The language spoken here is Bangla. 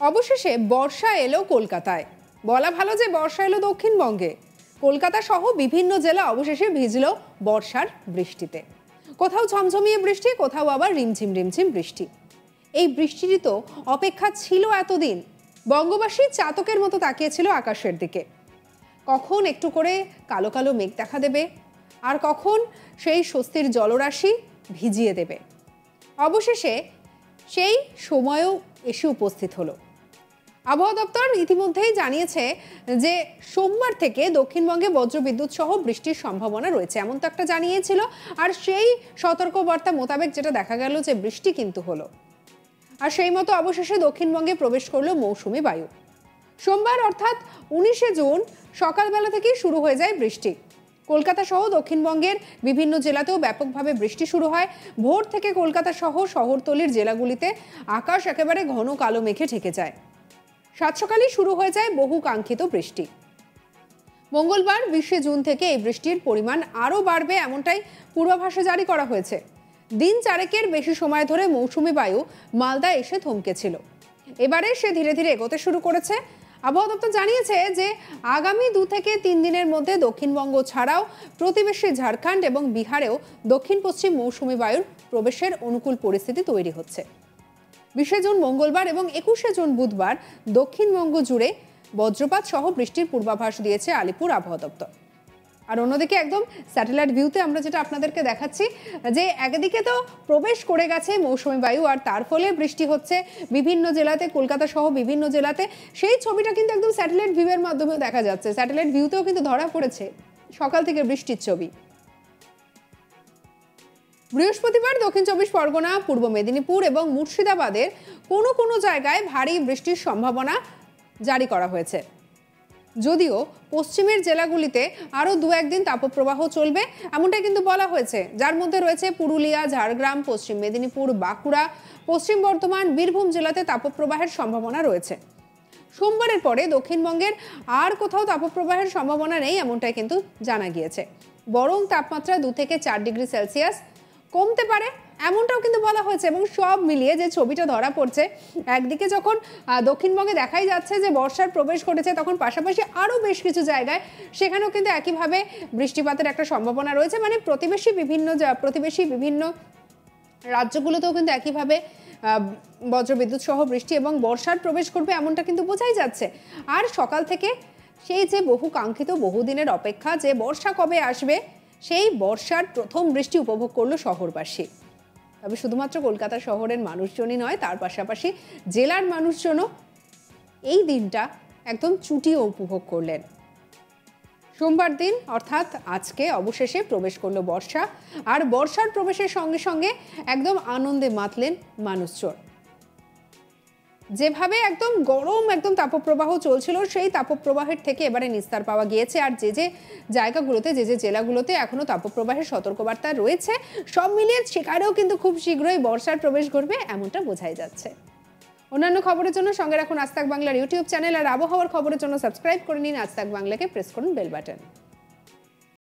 অবশেষে বর্ষা এলো কলকাতায়। বলা ভালো যে বর্ষা এলো দক্ষিণবঙ্গে। কলকাতা সহ বিভিন্ন জেলা অবশেষে ভিজল বর্ষার বৃষ্টিতে। কোথাও ঝমঝমিয়ে বৃষ্টি, কোথাও আবার রিমঝিম রিমঝিম বৃষ্টি। এই বৃষ্টিরই তো অপেক্ষা ছিল এতদিন। বঙ্গবাসী চাতকের মতো তাকিয়েছিল আকাশের দিকে। কখন একটু করে কালো কালো মেঘ দেখা দেবে, আর কখন সেই স্বস্তির জলরাশি ভিজিয়ে দেবে। অবশেষে সেই সময়ও এসে উপস্থিত হলো। আবহাওয়া দপ্তর ইতিমধ্যেই জানিয়েছে যে সোমবার থেকে দক্ষিণবঙ্গে বজ্রবিদ্যুৎ সহ বৃষ্টির সম্ভাবনা রয়েছে, এমন তো একটা জানিয়েছিল। আর সেই সতর্কবার্তা মোতাবেক যেটা দেখা গেল যে বৃষ্টি কিন্তু হলো। আর সেই মতো অবশেষে দক্ষিণবঙ্গে প্রবেশ করলো মৌসুমি বায়ু। সোমবার অর্থাৎ 19শে জুন সকালবেলা থেকেই শুরু হয়ে যায় বৃষ্টি। কলকাতা সহ দক্ষিণবঙ্গের বিভিন্ন জেলাতেও ব্যাপকভাবে বৃষ্টি শুরু হয়। ভোর থেকে কলকাতা সহ শহরতলির জেলাগুলিতে আকাশ একেবারে ঘন কালো মেঘে ঢেকে যায়। সাত সকালেই শুরু হয়ে যায় বহু কাঙ্ক্ষিত বৃষ্টি। মঙ্গলবার 20শে জুন থেকে এই বৃষ্টির পরিমাণ আরও বাড়বে, এমনটাই পূর্বাভাসে জারি করা হয়েছে। দিন চারেকের বেশি সময় ধরে মৌসুমি বায়ু মালদা এসে থমকেছিল। এবারে সে ধীরে ধীরে এগোতে শুরু করেছে। আবহাওয়া দপ্তর জানিয়েছে যে আগামী 2 থেকে 3 দিনের মধ্যে দক্ষিণবঙ্গ ছাড়াও প্রতিবেশী ঝাড়খণ্ড এবং বিহারেও দক্ষিণ পশ্চিম মৌসুমি বায়ুর প্রবেশের অনুকূল পরিস্থিতি তৈরি হচ্ছে। 20শে জুন মঙ্গলবার এবং 21শে জুন বুধবার দক্ষিণবঙ্গ জুড়ে বজ্রপাত সহ বৃষ্টির পূর্বাভাস দিয়েছে আলিপুর আবহাওয়া দপ্তর। আর অন্যদিকে একদম স্যাটেলাইট ভিউতে আমরা যেটা আপনাদেরকে দেখাচ্ছি যে একদিকে তো প্রবেশ করে গেছে মৌসুমি বায়ু, আর তার ফলে বৃষ্টি হচ্ছে বিভিন্ন জেলাতে, কলকাতা সহ বিভিন্ন জেলাতে। সেই ছবিটা কিন্তু একদম স্যাটেলাইট ভিউয়ের মাধ্যমেও দেখা যাচ্ছে। স্যাটেলাইট ভিউতেও কিন্তু ধরা পড়েছে সকাল থেকে বৃষ্টির ছবি। বৃহস্পতিবার দক্ষিণ 24 পরগনা, পূর্ব মেদিনীপুর এবং মুর্শিদাবাদের কোনো কোনো জায়গায় ভারী বৃষ্টির সম্ভাবনা জারি করা হয়েছে। যদিও পশ্চিমের জেলাগুলিতে আরও 2-1 দিন তাপপ্রবাহ চলবে, এমনটাই কিন্তু বলা হয়েছে, যার মধ্যে রয়েছে পুরুলিয়া, ঝাড়গ্রাম, পশ্চিম মেদিনীপুর, বাঁকুড়া, পশ্চিম বর্ধমান, বীরভূম জেলাতে তাপপ্রবাহের সম্ভাবনা রয়েছে। সোমবারের পরে দক্ষিণবঙ্গের আর কোথাও তাপপ্রবাহের সম্ভাবনা নেই, এমনটাই কিন্তু জানা গিয়েছে। বরং তাপমাত্রা 2 থেকে 4 ডিগ্রি সেলসিয়াস কমতে পারে, এমনটাও কিন্তু বলা হয়েছে। এবং সব মিলিয়ে যে ছবিটা ধরা পড়ছে, একদিকে যখন দক্ষিণবঙ্গে দেখাই যাচ্ছে যে বর্ষার প্রবেশ ঘটেছে, তখন পাশাপাশি আরও বেশ কিছু জায়গায় সেখানেও কিন্তু একইভাবে বৃষ্টিপাতের একটা সম্ভাবনা রয়েছে। মানে প্রতিবেশী বিভিন্ন রাজ্যগুলোতেও কিন্তু একইভাবে বজ্রবিদ্যুৎ সহ বৃষ্টি এবং বর্ষার প্রবেশ করবে, এমনটা কিন্তু বোঝাই যাচ্ছে। আর সকাল থেকে সেই যে বহু কাঙ্ক্ষিত, বহুদিনের অপেক্ষা যে বর্ষা কবে আসবে, সেই বর্ষার প্রথম বৃষ্টি উপভোগ করলো শহরবাসী। তবে শুধুমাত্র কলকাতা শহরের মানুষজনই নয়, তার পাশাপাশি জেলার মানুষজনও এই দিনটা একদম চুটিয়ে উপভোগ করলেন। সোমবার দিন অর্থাৎ আজকে অবশেষে প্রবেশ করলো বর্ষা। আর বর্ষার প্রবেশের সঙ্গে সঙ্গে একদম আনন্দে মাতলেন মানুষজন। যেভাবে একদম গরম একদম তাপপ্রবাহ চলছিল, সেই তাপপ্রবাহের থেকে এবারে নিস্তার পাওয়া গিয়েছে। আর যে যে জায়গাগুলোতে, যে যে জেলাগুলোতে এখনো তাপপ্রবাহের সতর্কবার্তা রয়েছে, সব মিলিয়ে সেখানেও কিন্তু খুব শীঘ্রই বর্ষার প্রবেশ ঘটবে, এমনটা বোঝাই যাচ্ছে। অন্যান্য খবরের জন্য সঙ্গে রাখুন আজ তাক বাংলার ইউটিউব চ্যানেল, আর আবহাওয়ার খবরের জন্য সাবস্ক্রাইব করে নিন আজ তাক বাংলাকে, প্রেস করুন বেল বাটন।